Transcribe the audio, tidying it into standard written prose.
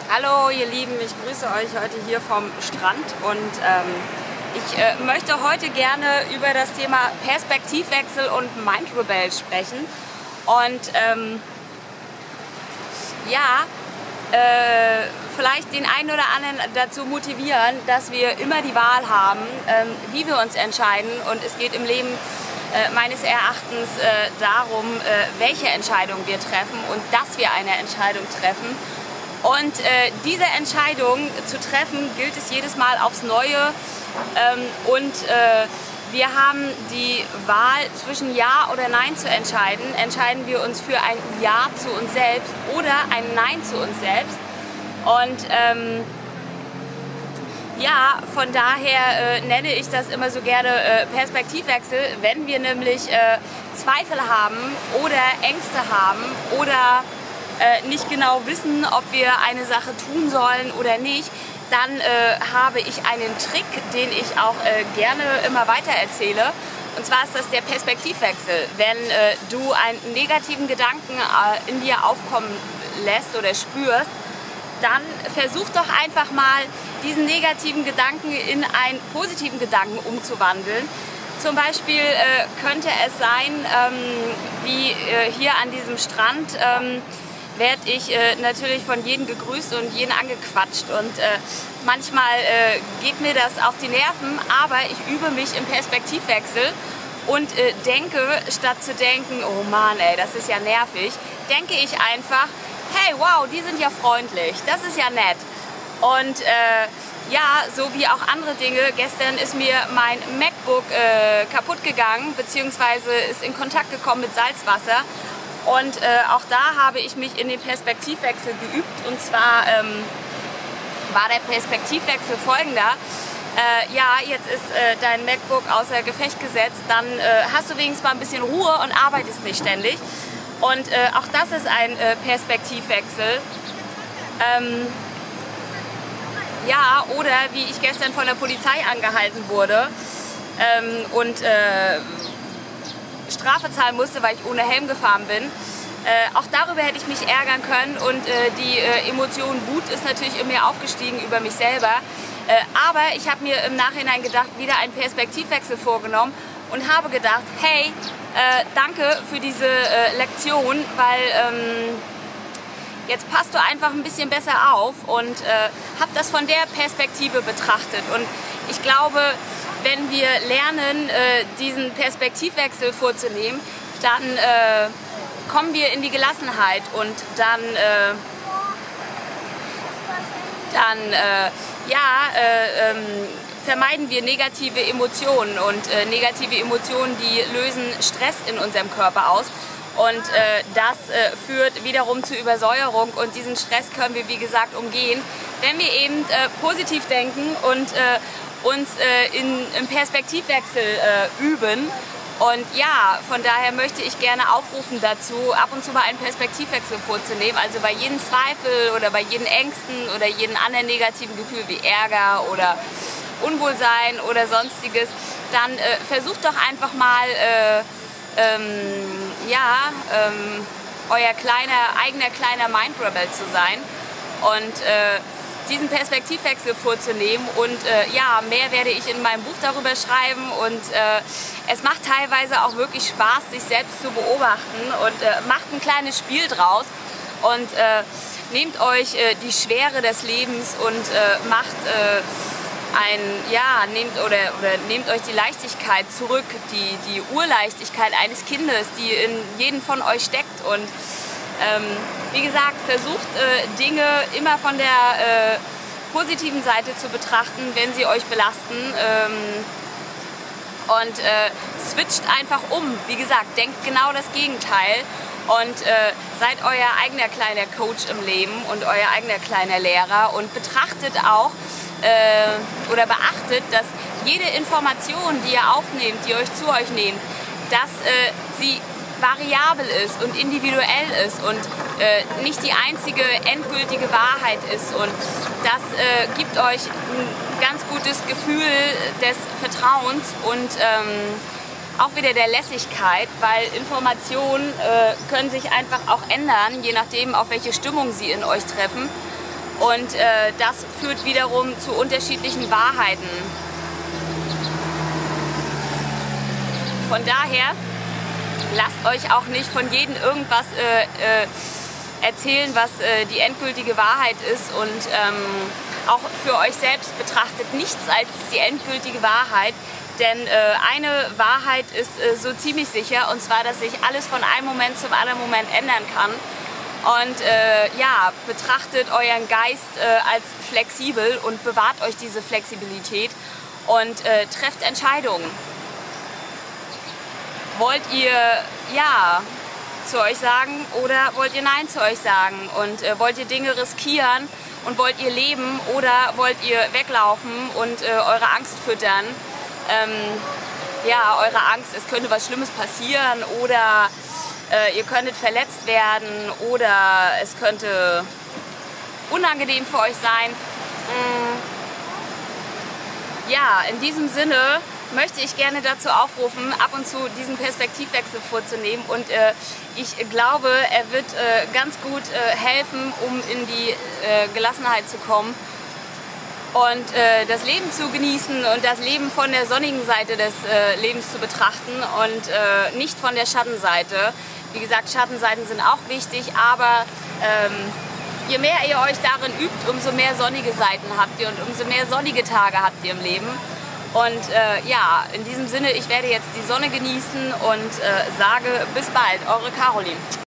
Hallo ihr Lieben, ich grüße euch heute hier vom Strand und ich möchte heute gerne über das Thema Perspektivwechsel und Mind Rebel sprechen und vielleicht den einen oder anderen dazu motivieren, dass wir immer die Wahl haben, wie wir uns entscheiden, und es geht im Leben meines Erachtens darum, welche Entscheidung wir treffen und dass wir eine Entscheidung treffen. Und diese Entscheidung zu treffen, gilt es jedes Mal aufs Neue. Wir haben die Wahl zwischen Ja oder Nein zu entscheiden. Entscheiden wir uns für ein Ja zu uns selbst oder ein Nein zu uns selbst. Und von daher nenne ich das immer so gerne Perspektivwechsel, wenn wir nämlich Zweifel haben oder Ängste haben oder nicht genau wissen, ob wir eine Sache tun sollen oder nicht, dann habe ich einen Trick, den ich auch gerne immer weiter erzähle. Und zwar ist das der Perspektivwechsel. Wenn du einen negativen Gedanken in dir aufkommen lässt oder spürst, dann versuch doch einfach mal, diesen negativen Gedanken in einen positiven Gedanken umzuwandeln. Zum Beispiel könnte es sein, wie hier an diesem Strand, werde ich natürlich von jedem gegrüßt und jeden angequatscht, und manchmal geht mir das auf die Nerven, aber ich übe mich im Perspektivwechsel und denke, statt zu denken, oh Mann ey, das ist ja nervig, denke ich einfach, hey wow, die sind ja freundlich, das ist ja nett. Und so wie auch andere Dinge, gestern ist mir mein MacBook kaputt gegangen, beziehungsweise ist in Kontakt gekommen mit Salzwasser. Und auch da habe ich mich in den Perspektivwechsel geübt, und zwar war der Perspektivwechsel folgender. Jetzt ist dein MacBook außer Gefecht gesetzt, dann hast du wenigstens mal ein bisschen Ruhe und arbeitest nicht ständig. Und auch das ist ein Perspektivwechsel. Oder wie ich gestern von der Polizei angehalten wurde und Strafe zahlen musste, weil ich ohne Helm gefahren bin. Auch darüber hätte ich mich ärgern können, und die Emotion Wut ist natürlich in mir aufgestiegen über mich selber. Aber ich habe mir im Nachhinein gedacht, wieder einen Perspektivwechsel vorgenommen und habe gedacht, hey, danke für diese Lektion, weil jetzt passt du einfach ein bisschen besser auf, und habe das von der Perspektive betrachtet. Und ich glaube, wenn wir lernen, diesen Perspektivwechsel vorzunehmen, dann kommen wir in die Gelassenheit, und dann vermeiden wir negative Emotionen, und negative Emotionen, die lösen Stress in unserem Körper aus, und das führt wiederum zur Übersäuerung, und diesen Stress können wir, wie gesagt, umgehen, wenn wir eben positiv denken und uns im Perspektivwechsel üben. Und ja, von daher möchte ich gerne aufrufen dazu, ab und zu mal einen Perspektivwechsel vorzunehmen. Also bei jedem Zweifel oder bei jeden Ängsten oder jedem anderen negativen Gefühl wie Ärger oder Unwohlsein oder sonstiges, dann versucht doch einfach mal euer eigener kleiner Mind Rebel zu sein und diesen Perspektivwechsel vorzunehmen. Und mehr werde ich in meinem Buch darüber schreiben, und es macht teilweise auch wirklich Spaß, sich selbst zu beobachten, und macht ein kleines Spiel draus und nehmt euch die Schwere des Lebens und nehmt euch die Leichtigkeit zurück, die Urleichtigkeit eines Kindes, die in jedem von euch steckt. Und wie gesagt, versucht Dinge immer von der positiven Seite zu betrachten, wenn sie euch belasten, und switcht einfach um. Wie gesagt, denkt genau das Gegenteil und seid euer eigener kleiner Coach im Leben und euer eigener kleiner Lehrer, und betrachtet auch oder beachtet, dass jede Information, die ihr aufnehmt, die euch zu euch nehmt, dass sie variabel ist und individuell ist und nicht die einzige endgültige Wahrheit ist, und das gibt euch ein ganz gutes Gefühl des Vertrauens und auch wieder der Lässigkeit, weil Informationen können sich einfach auch ändern, je nachdem, auf welche Stimmung sie in euch treffen. Und das führt wiederum zu unterschiedlichen Wahrheiten. Von daher lasst euch auch nicht von jedem irgendwas erzählen, was die endgültige Wahrheit ist, und auch für euch selbst betrachtet nichts als die endgültige Wahrheit, denn eine Wahrheit ist so ziemlich sicher, und zwar, dass sich alles von einem Moment zum anderen Moment ändern kann. Und ja, betrachtet euren Geist als flexibel und bewahrt euch diese Flexibilität und trefft Entscheidungen. Wollt ihr Ja zu euch sagen oder wollt ihr Nein zu euch sagen? Und wollt ihr Dinge riskieren und wollt ihr leben oder wollt ihr weglaufen und eure Angst füttern? Ja, eure Angst, es könnte was Schlimmes passieren oder ihr könntet verletzt werden oder es könnte unangenehm für euch sein. Ja, in diesem Sinne möchte ich gerne dazu aufrufen, ab und zu diesen Perspektivwechsel vorzunehmen, und ich glaube, er wird ganz gut helfen, um in die Gelassenheit zu kommen und das Leben zu genießen und das Leben von der sonnigen Seite des Lebens zu betrachten und nicht von der Schattenseite. Wie gesagt, Schattenseiten sind auch wichtig, aber je mehr ihr euch darin übt, umso mehr sonnige Seiten habt ihr und umso mehr sonnige Tage habt ihr im Leben. Und ja, in diesem Sinne, ich werde jetzt die Sonne genießen und sage bis bald, eure Caroline.